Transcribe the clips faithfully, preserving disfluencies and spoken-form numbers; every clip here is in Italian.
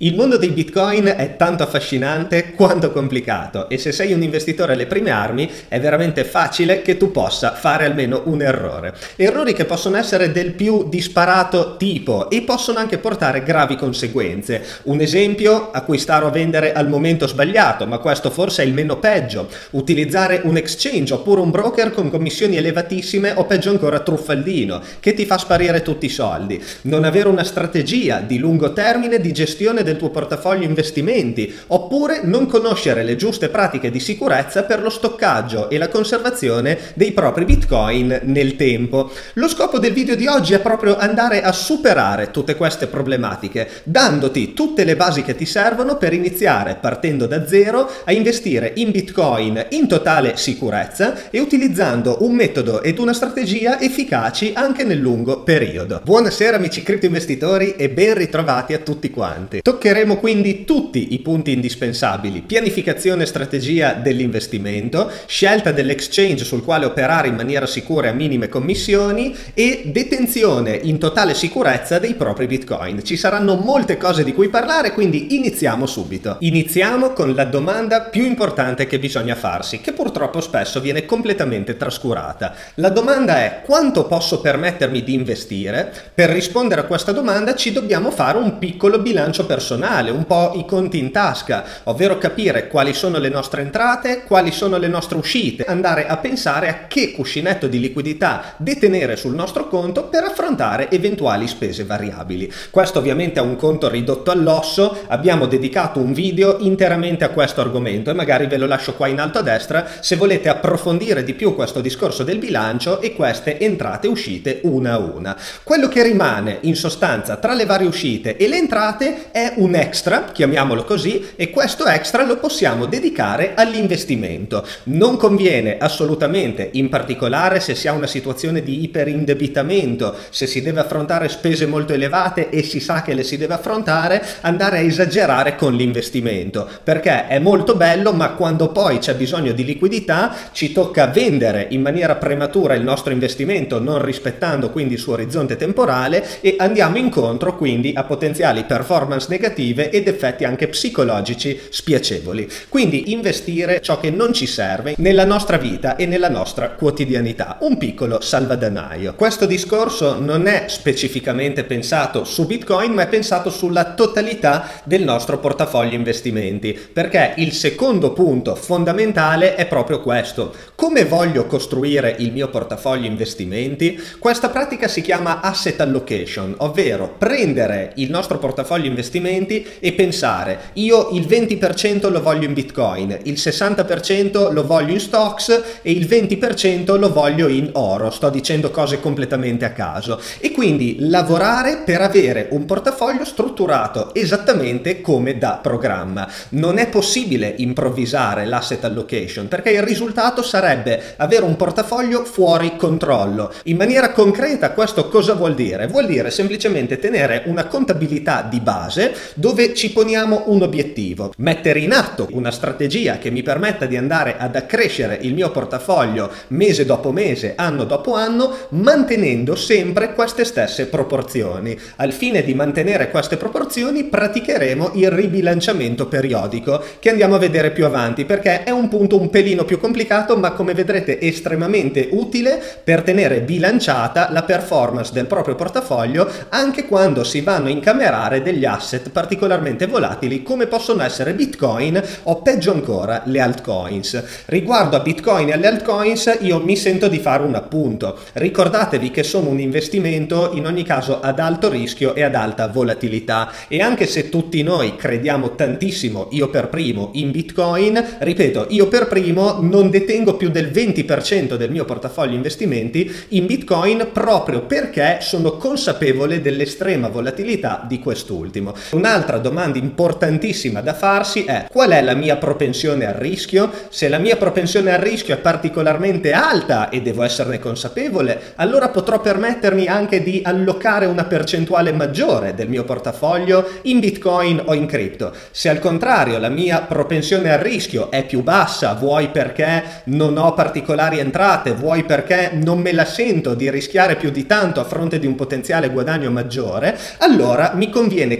Il mondo dei Bitcoin è tanto affascinante quanto complicato e se sei un investitore alle prime armi è veramente facile che tu possa fare almeno un errore. Errori che possono essere del più disparato tipo e possono anche portare gravi conseguenze. Un esempio: acquistare o vendere al momento sbagliato, ma questo forse è il meno peggio. Utilizzare un exchange oppure un broker con commissioni elevatissime o peggio ancora truffaldino, che ti fa sparire tutti i soldi. Non avere una strategia di lungo termine di gestione del del tuo portafoglio investimenti, oppure non conoscere le giuste pratiche di sicurezza per lo stoccaggio e la conservazione dei propri bitcoin nel tempo. Lo scopo del video di oggi è proprio andare a superare tutte queste problematiche, dandoti tutte le basi che ti servono per iniziare partendo da zero a investire in bitcoin in totale sicurezza e utilizzando un metodo ed una strategia efficaci anche nel lungo periodo. Buonasera amici cripto investitori e ben ritrovati a tutti quanti. Toccheremo quindi tutti i punti indispensabili: pianificazione e strategia dell'investimento, scelta dell'exchange sul quale operare in maniera sicura e a minime commissioni e detenzione in totale sicurezza dei propri bitcoin. Ci saranno molte cose di cui parlare, quindi iniziamo subito. Iniziamo con la domanda più importante che bisogna farsi, che purtroppo spesso viene completamente trascurata. La domanda è: quanto posso permettermi di investire? Per rispondere a questa domanda ci dobbiamo fare un piccolo bilancio personale, un po' i conti in tasca, ovvero capire quali sono le nostre entrate, quali sono le nostre uscite, andare a pensare a che cuscinetto di liquidità detenere sul nostro conto per affrontare eventuali spese variabili. Questo ovviamente è un conto ridotto all'osso, abbiamo dedicato un video interamente a questo argomento e magari ve lo lascio qua in alto a destra se volete approfondire di più questo discorso del bilancio e queste entrate e uscite una a una. Quello che rimane in sostanza tra le varie uscite e le entrate è un extra, chiamiamolo così, e questo extra lo possiamo dedicare all'investimento. Non conviene assolutamente, in particolare se si ha una situazione di iperindebitamento, se si deve affrontare spese molto elevate e si sa che le si deve affrontare, andare a esagerare con l'investimento, perché è molto bello ma quando poi c'è bisogno di liquidità ci tocca vendere in maniera prematura il nostro investimento, non rispettando quindi il suo orizzonte temporale, e andiamo incontro quindi a potenziali performance negative ed effetti anche psicologici spiacevoli. Quindi investire ciò che non ci serve nella nostra vita e nella nostra quotidianità, un piccolo salvadanaio. Questo discorso non è specificamente pensato su Bitcoin, ma è pensato sulla totalità del nostro portafoglio investimenti, perché il secondo punto fondamentale è proprio questo: come voglio costruire il mio portafoglio investimenti? Questa pratica si chiama asset allocation, ovvero prendere il nostro portafoglio investimenti e pensare: io il venti per cento lo voglio in bitcoin, il sessanta per cento lo voglio in stocks e il venti per cento lo voglio in oro. Sto dicendo cose completamente a caso, e quindi lavorare per avere un portafoglio strutturato esattamente come da programma. Non è possibile improvvisare l'asset allocation, perché il risultato sarebbe avere un portafoglio fuori controllo. In maniera concreta questo cosa vuol dire? Vuol dire semplicemente tenere una contabilità di base dove ci poniamo un obiettivo, mettere in atto una strategia che mi permetta di andare ad accrescere il mio portafoglio mese dopo mese, anno dopo anno, mantenendo sempre queste stesse proporzioni. Al fine di mantenere queste proporzioni praticheremo il ribilanciamento periodico, che andiamo a vedere più avanti, perché è un punto un pelino più complicato ma come vedrete estremamente utile per tenere bilanciata la performance del proprio portafoglio anche quando si vanno a incamerare degli asset particolarmente volatili come possono essere Bitcoin o peggio ancora le altcoins. Riguardo a Bitcoin e alle altcoins io mi sento di fare un appunto: ricordatevi che sono un investimento in ogni caso ad alto rischio e ad alta volatilità, e anche se tutti noi crediamo tantissimo, io per primo, in Bitcoin, ripeto, io per primo non detengo più del venti per cento del mio portafoglio investimenti in Bitcoin proprio perché sono consapevole dell'estrema volatilità di quest'ultimo. Un'altra domanda importantissima da farsi è: qual è la mia propensione al rischio? Se la mia propensione al rischio è particolarmente alta e devo esserne consapevole, allora potrò permettermi anche di allocare una percentuale maggiore del mio portafoglio in Bitcoin o in cripto. Se al contrario la mia propensione al rischio è più bassa, vuoi perché non ho particolari entrate, vuoi perché non me la sento di rischiare più di tanto a fronte di un potenziale guadagno maggiore, allora mi conviene contenere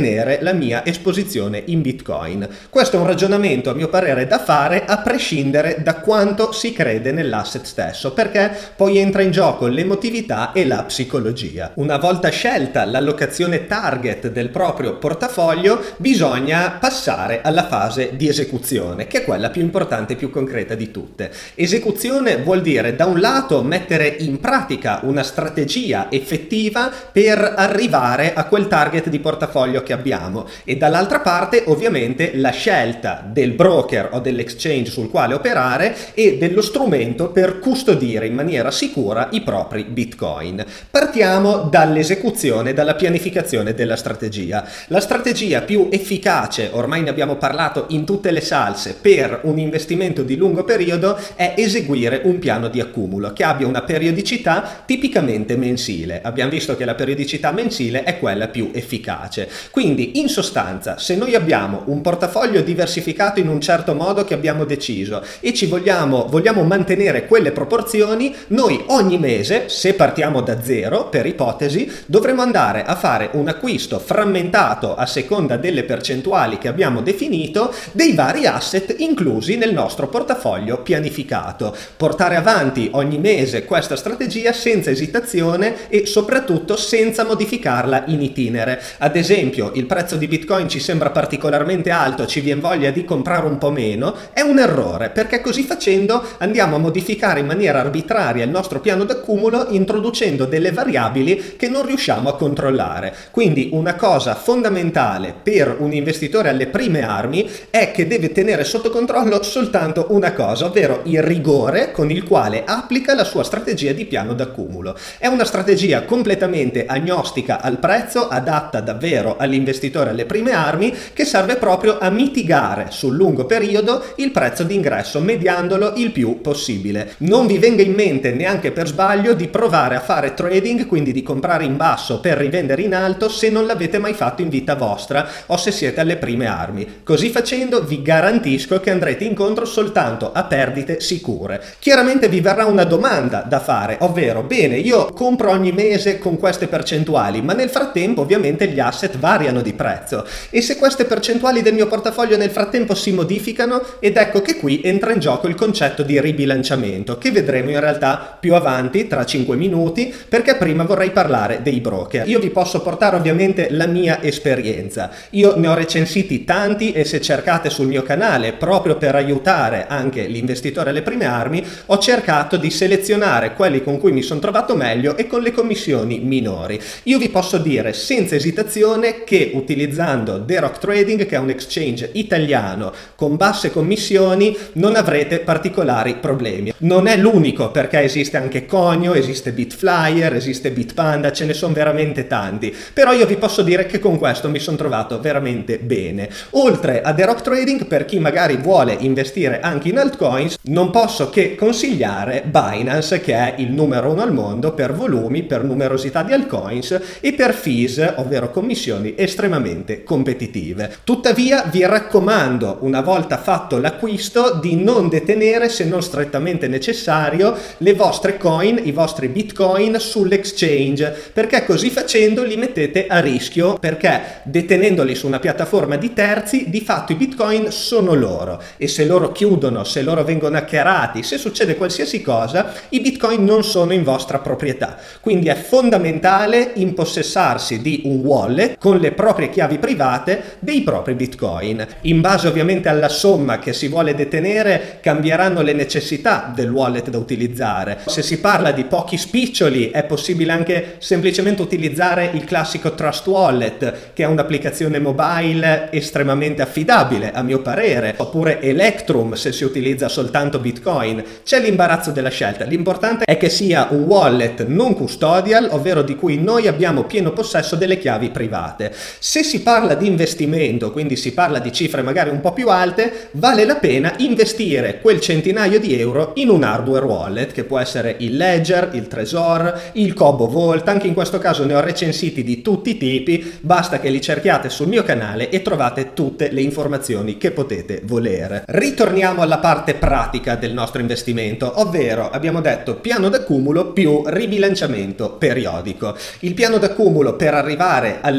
mantenere la mia esposizione in Bitcoin. Questo è un ragionamento a mio parere da fare a prescindere da quanto si crede nell'asset stesso, perché poi entra in gioco l'emotività e la psicologia. Una volta scelta l'allocazione target del proprio portafoglio, bisogna passare alla fase di esecuzione, che è quella più importante e più concreta di tutte. Esecuzione vuol dire da un lato mettere in pratica una strategia effettiva per arrivare a quel target di portafoglio che abbiamo, e dall'altra parte ovviamente la scelta del broker o dell'exchange sul quale operare e dello strumento per custodire in maniera sicura i propri Bitcoin. Partiamo dall'esecuzione, dalla pianificazione della strategia. La strategia più efficace, ormai ne abbiamo parlato in tutte le salse, per un investimento di lungo periodo è eseguire un piano di accumulo che abbia una periodicità tipicamente mensile. Abbiamo visto che la periodicità mensile è quella più efficace. Quindi in sostanza, se noi abbiamo un portafoglio diversificato in un certo modo che abbiamo deciso e ci vogliamo, vogliamo mantenere quelle proporzioni, noi ogni mese, se partiamo da zero per ipotesi, dovremo andare a fare un acquisto frammentato a seconda delle percentuali che abbiamo definito dei vari asset inclusi nel nostro portafoglio pianificato. Portare avanti ogni mese questa strategia senza esitazione e soprattutto senza modificarla in itinere. Ad esempio, il prezzo di Bitcoin ci sembra particolarmente alto, ci viene voglia di comprare un po' meno, è un errore, perché così facendo andiamo a modificare in maniera arbitraria il nostro piano d'accumulo introducendo delle variabili che non riusciamo a controllare. Quindi una cosa fondamentale per un investitore alle prime armi è che deve tenere sotto controllo soltanto una cosa, ovvero il rigore con il quale applica la sua strategia di piano d'accumulo. È una strategia completamente agnostica al prezzo, adatta davvero all'investitore alle prime armi, che serve proprio a mitigare sul lungo periodo il prezzo d'ingresso, mediandolo il più possibile. Non vi venga in mente neanche per sbaglio di provare a fare trading, quindi di comprare in basso per rivendere in alto, se non l'avete mai fatto in vita vostra o se siete alle prime armi. Così facendo vi garantisco che andrete incontro soltanto a perdite sicure. Chiaramente vi verrà una domanda da fare, ovvero: bene, io compro ogni mese con queste percentuali, ma nel frattempo ovviamente gli asset variano di prezzo, e se queste percentuali del mio portafoglio nel frattempo si modificano? Ed ecco che qui entra in gioco il concetto di ribilanciamento, che vedremo in realtà più avanti tra cinque minuti, perché prima vorrei parlare dei broker. Io vi posso portare ovviamente la mia esperienza, io ne ho recensiti tanti, e se cercate sul mio canale, proprio per aiutare anche l'investitore alle prime armi, ho cercato di selezionare quelli con cui mi sono trovato meglio e con le commissioni minori. Io vi posso dire senza esitazione che utilizzando The Rock Trading, che è un exchange italiano con basse commissioni, non avrete particolari problemi. Non è l'unico, perché esiste anche Conio, esiste Bitflyer, esiste Bitpanda, ce ne sono veramente tanti, però io vi posso dire che con questo mi sono trovato veramente bene. Oltre a The Rock Trading, per chi magari vuole investire anche in altcoins, non posso che consigliare Binance, che è il numero uno al mondo per volumi, per numerosità di altcoins e per fees, ovvero commissioni estremamente competitive. Tuttavia vi raccomando, una volta fatto l'acquisto, di non detenere, se non strettamente necessario, le vostre coin, i vostri Bitcoin sull'exchange, perché così facendo li mettete a rischio, perché detenendoli su una piattaforma di terzi, di fatto i Bitcoin sono loro, e se loro chiudono, se loro vengono hackerati, se succede qualsiasi cosa, i Bitcoin non sono in vostra proprietà. Quindi è fondamentale impossessarsi di un wallet con le proprie chiavi private dei propri Bitcoin. In base ovviamente alla somma che si vuole detenere, cambieranno le necessità del wallet da utilizzare. Se si parla di pochi spiccioli, è possibile anche semplicemente utilizzare il classico Trust Wallet, che è un'applicazione mobile estremamente affidabile a mio parere, oppure Electrum se si utilizza soltanto Bitcoin. C'è l'imbarazzo della scelta, l'importante è che sia un wallet non custodial, ovvero di cui noi abbiamo pieno possesso delle chiavi private. Se si parla di investimento, quindi si parla di cifre magari un po' più alte, vale la pena investire quel centinaio di euro in un hardware wallet, che può essere il Ledger, il Trezor, il Cobo Vault. Anche in questo caso ne ho recensiti di tutti i tipi, basta che li cerchiate sul mio canale e trovate tutte le informazioni che potete volere. Ritorniamo alla parte pratica del nostro investimento, ovvero abbiamo detto piano d'accumulo più ribilanciamento periodico. Il piano d'accumulo per arrivare all'esposizione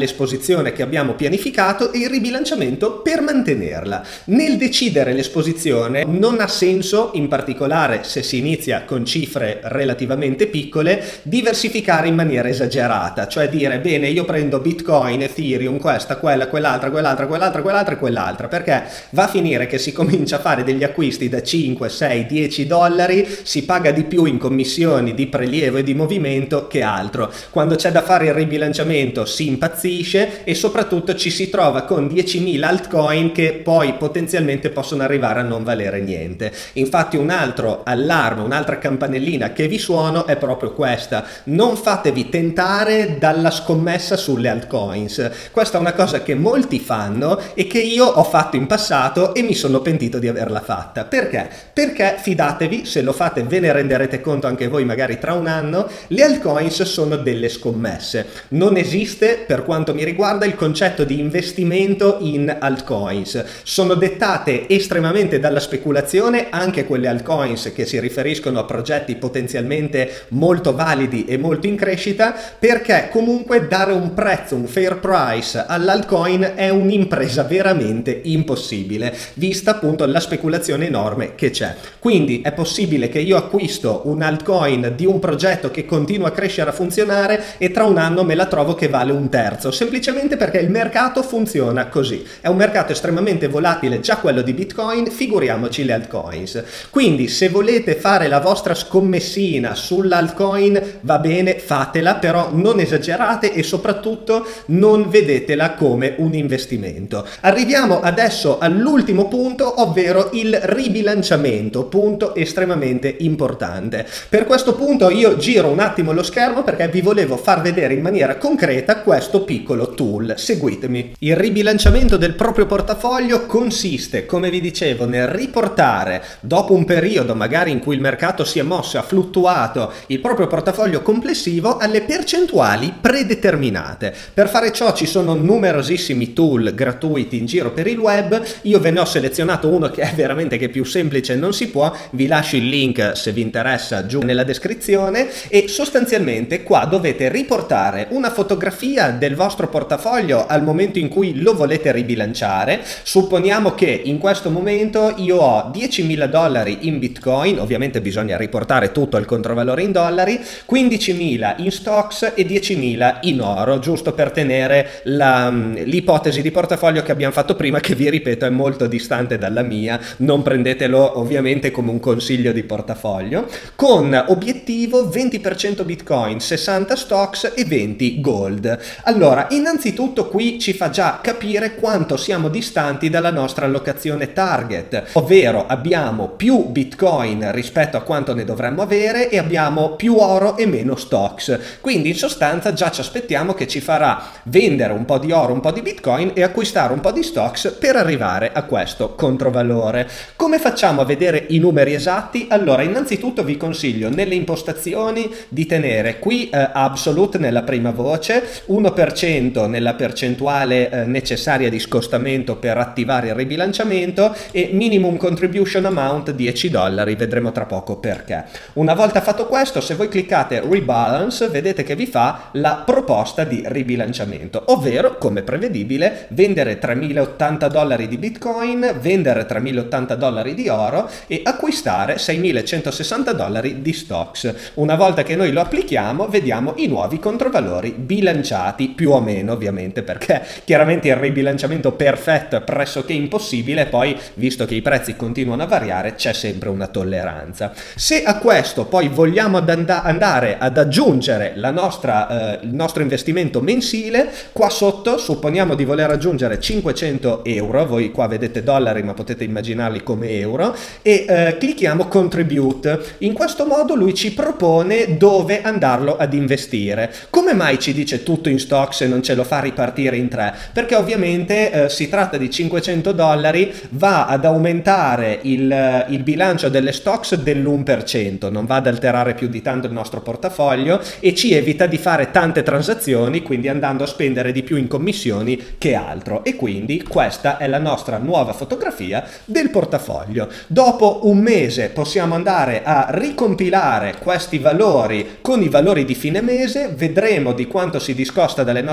l'esposizione che abbiamo pianificato e il ribilanciamento per mantenerla. Nel decidere l'esposizione non ha senso, in particolare se si inizia con cifre relativamente piccole, diversificare in maniera esagerata, cioè dire bene io prendo Bitcoin, Ethereum, questa, quella, quell'altra, quell'altra, quell'altra, quell'altra e quell'altra, perché va a finire che si comincia a fare degli acquisti da cinque, sei, dieci dollari, si paga di più in commissioni di prelievo e di movimento che altro. Quando c'è da fare il ribilanciamento si impazzisce e soprattutto ci si trova con diecimila altcoin che poi potenzialmente possono arrivare a non valere niente. Infatti un altro allarme, un'altra campanellina che vi suono è proprio questa: non fatevi tentare dalla scommessa sulle altcoins. Questa è una cosa che molti fanno e che io ho fatto in passato e mi sono pentito di averla fatta. Perché? Perché fidatevi, se lo fate ve ne renderete conto anche voi magari tra un anno, le altcoins sono delle scommesse. Non esiste, per quanto mi riguarda, il concetto di investimento in altcoins. Sono dettate estremamente dalla speculazione, anche quelle altcoins che si riferiscono a progetti potenzialmente molto validi e molto in crescita, perché comunque dare un prezzo, un fair price all'altcoin è un'impresa veramente impossibile, vista appunto la speculazione enorme che c'è. Quindi è possibile che io acquisto un altcoin di un progetto che continua a crescere, a funzionare, e tra un anno me la trovo che vale un terzo, semplicemente perché il mercato funziona così. È un mercato estremamente volatile, già quello di Bitcoin, figuriamoci le altcoins. Quindi se volete fare la vostra scommessina sull'altcoin va bene, fatela, però non esagerate e soprattutto non vedetela come un investimento. Arriviamo adesso all'ultimo punto, ovvero il ribilanciamento, punto estremamente importante. Per questo punto io giro un attimo lo schermo perché vi volevo far vedere in maniera concreta questo piccolo tool. Seguitemi. Il ribilanciamento del proprio portafoglio consiste, come vi dicevo, nel riportare, dopo un periodo magari in cui il mercato si è mosso, ha fluttuato, il proprio portafoglio complessivo alle percentuali predeterminate. Per fare ciò ci sono numerosissimi tool gratuiti in giro per il web. Io ve ne ho selezionato uno che è veramente che più semplice non si può, vi lascio il link se vi interessa giù nella descrizione, e sostanzialmente qua dovete riportare una fotografia del vostro portafoglio al momento in cui lo volete ribilanciare. Supponiamo che in questo momento io ho diecimila dollari in Bitcoin, ovviamente bisogna riportare tutto il controvalore in dollari, quindicimila in stocks e diecimila in oro, giusto per tenere l'ipotesi di portafoglio che abbiamo fatto prima, che vi ripeto è molto distante dalla mia, non prendetelo ovviamente come un consiglio di portafoglio, con obiettivo venti per cento Bitcoin, sessanta stocks e venti gold. Allora, innanzitutto qui ci fa già capire quanto siamo distanti dalla nostra allocazione target, ovvero abbiamo più Bitcoin rispetto a quanto ne dovremmo avere e abbiamo più oro e meno stocks. Quindi in sostanza già ci aspettiamo che ci farà vendere un po' di oro, un po' di Bitcoin e acquistare un po' di stocks per arrivare a questo controvalore. Come facciamo a vedere i numeri esatti? Allora, innanzitutto vi consiglio nelle impostazioni di tenere qui eh, absolute nella prima voce, uno per cento nella percentuale eh, necessaria di scostamento per attivare il ribilanciamento e minimum contribution amount dieci dollari, vedremo tra poco perché. Una volta fatto questo, se voi cliccate rebalance vedete che vi fa la proposta di ribilanciamento, ovvero come prevedibile vendere tremilaottanta dollari di Bitcoin, vendere tremilaottanta dollari di oro e acquistare seimilacentosessanta dollari di stocks. Una volta che noi lo applichiamo vediamo i nuovi controvalori bilanciati, più o meno ovviamente, perché chiaramente il ribilanciamento perfetto è pressoché impossibile, poi visto che i prezzi continuano a variare c'è sempre una tolleranza. Se a questo poi vogliamo ad and andare ad aggiungere la nostra, eh, il nostro investimento mensile, qua sotto supponiamo di voler aggiungere cinquecento euro, voi qua vedete dollari ma potete immaginarli come euro, e eh, clicchiamo contribute. In questo modo lui ci propone dove andarlo ad investire. Come mai ci dice tutto in stocks e non ce lo fa ripartire in tre? Perché ovviamente eh, si tratta di cinquecento dollari, va ad aumentare il, il bilancio delle stocks dell'uno per cento, non va ad alterare più di tanto il nostro portafoglio e ci evita di fare tante transazioni, quindi andando a spendere di più in commissioni che altro. E quindi questa è la nostra nuova fotografia del portafoglio. Dopo un mese possiamo andare a ricompilare questi valori con i valori di fine mese, vedremo di quanto si discosta dalle nostre percentuali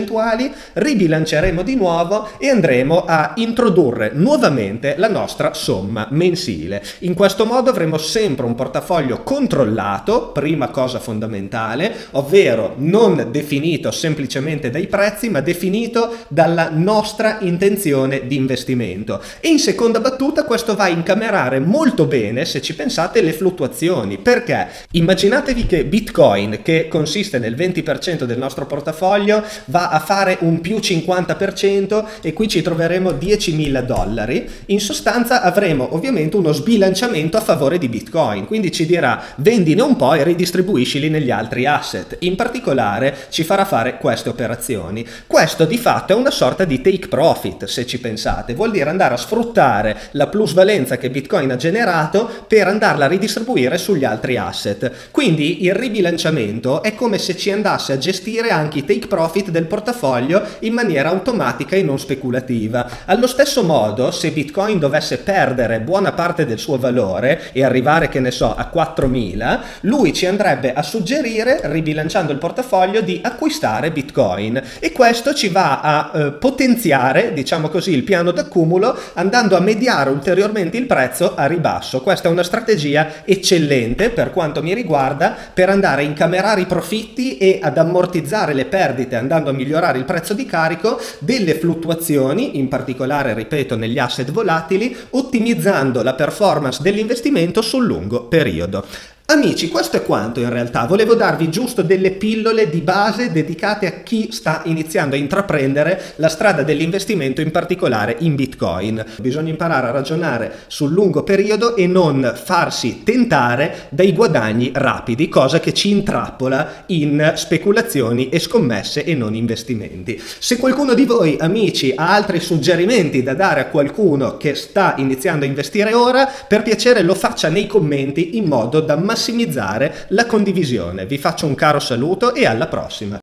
percentuali, ribilanceremo di nuovo e andremo a introdurre nuovamente la nostra somma mensile. In questo modo avremo sempre un portafoglio controllato, prima cosa fondamentale, ovvero non definito semplicemente dai prezzi, ma definito dalla nostra intenzione di investimento. E in seconda battuta questo va a incamerare molto bene, se ci pensate, le fluttuazioni. Perché? Immaginatevi che Bitcoin, che consiste nel venti per cento del nostro portafoglio, va a fare un più cinquanta per cento e qui ci troveremo diecimila dollari. In sostanza avremo ovviamente uno sbilanciamento a favore di Bitcoin, quindi ci dirà vendine un po' e ridistribuiscili negli altri asset. In particolare ci farà fare queste operazioni. Questo di fatto è una sorta di take profit, se ci pensate, vuol dire andare a sfruttare la plusvalenza che Bitcoin ha generato per andarla a ridistribuire sugli altri asset. Quindi il ribilanciamento è come se ci andasse a gestire anche i take profit del portafoglio in maniera automatica e non speculativa. Allo stesso modo, se Bitcoin dovesse perdere buona parte del suo valore e arrivare, che ne so, a quattromila, lui ci andrebbe a suggerire, ribilanciando il portafoglio, di acquistare Bitcoin, e questo ci va a eh, potenziare, diciamo così, il piano d'accumulo, andando a mediare ulteriormente il prezzo a ribasso. Questa è una strategia eccellente per quanto mi riguarda per andare a incamerare i profitti e ad ammortizzare le perdite, andando a migliorare il prezzo di carico delle fluttuazioni, in particolare, ripeto, negli asset volatili, ottimizzando la performance dell'investimento sul lungo periodo. Amici, questo è quanto in realtà. Volevo darvi giusto delle pillole di base dedicate a chi sta iniziando a intraprendere la strada dell'investimento, in particolare in Bitcoin. Bisogna imparare a ragionare sul lungo periodo e non farsi tentare dai guadagni rapidi, cosa che ci intrappola in speculazioni e scommesse e non investimenti. Se qualcuno di voi, amici, ha altri suggerimenti da dare a qualcuno che sta iniziando a investire ora, per piacere lo faccia nei commenti in modo da massimizzare la condivisione. Vi faccio un caro saluto e alla prossima.